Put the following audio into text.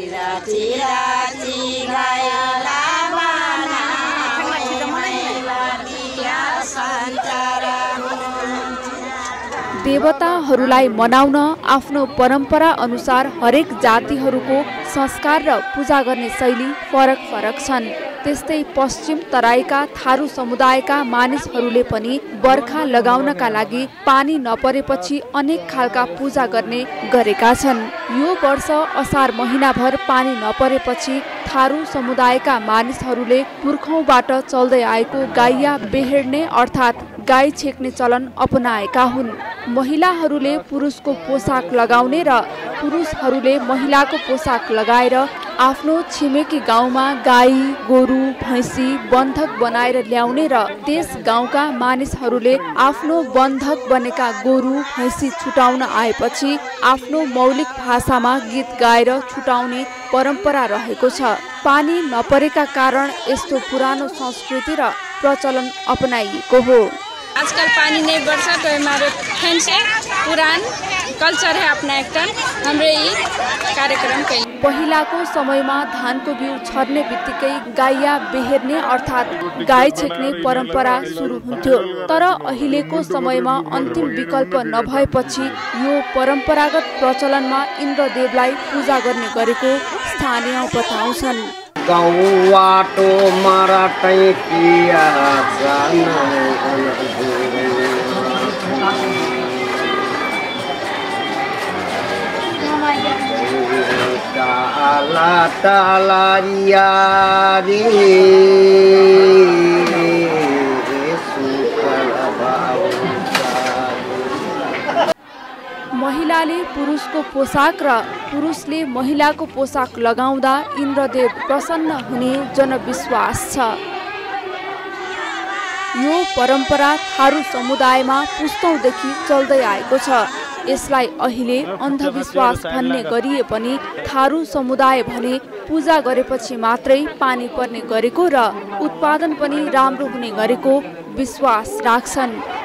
देवताहरूलाई मनाउन आफ्नो परम्परा अनुसार हरेक जातिहरूको संस्कार र पूजा गर्ने शैली फरक फरक छन्। त्यस्तै पश्चिम तराईका थारू समुदायका मानिसहरूले पनि बर्खा लगाउनका लागि पानी नपरेपछि अनेक खालका पूजा गर्ने गरेका छन्। यो वर्ष असार महिनाभर पानी नपरेपछि थारू समुदायका मानिसहरूले पुर्खौँबाट चल्दै आएको गाइया बेहेर्ने अर्थात् गाई छेक्ने चलन अपनाएका हुन्। महिलाहरूले पुरुषको पोसाक लगाउने र पुरुषहरूले महिलाको पोसाक लगाएर आफ्नो छिमेकी गाउँमा गाई गोरु भैँसी बन्धक बनाएर ल्याउने र त्यस गाउँका मानिसहरूले आफ्नो बन्धक बनेका गोरु भैँसी छुटाउन आएपछि आफ्नो मौलिक भाषामा गीत गाएर छुटाउने परम्परा रहेको छ। पानी नपरेका कारण यस्तो पुरानो संस्कृति र प्रचलन अपनाइएको हो। आजकल पानी नहीं बरसा तो हमारे फैन से पुरान कल्चर है अपना एक हाम्रो यी कार्यक्रम के पहिलाको समयमा धानको बिउ छर्ने बित्तिकै गाइया बेहेर्ने अर्थात् गाई छेक्ने परम्परा सुरु हुन्थ्यो। तर अहिलेको समयमा अन्तिम विकल्प नभएपछि यो परम्परागत प्रचलनमा इन्द्रदेवलाई पूजा गर्ने गरेको स्थानीय बताउँछन्। गाउँवाटो मराटै किया टाला टाला यारी महिलाले पुरुषको पोसाक र पुरुषले महिलाको पोसाक लगाउँदा इन्द्रदेव प्रसन्न हुने जनविश्वास छ। यो परम्परा थारू समुदायमा पुस्तौंदेखि चल्दै आएको छ। यसलाई अहिले अन्धविश्वास भन्ने गरिए पनि थारू समुदाय भने पूजा गरेपछि मात्रै पानी पर्ने गरेको र उत्पादन पनि राम्रो हुने गरेको विश्वास राख्छन्।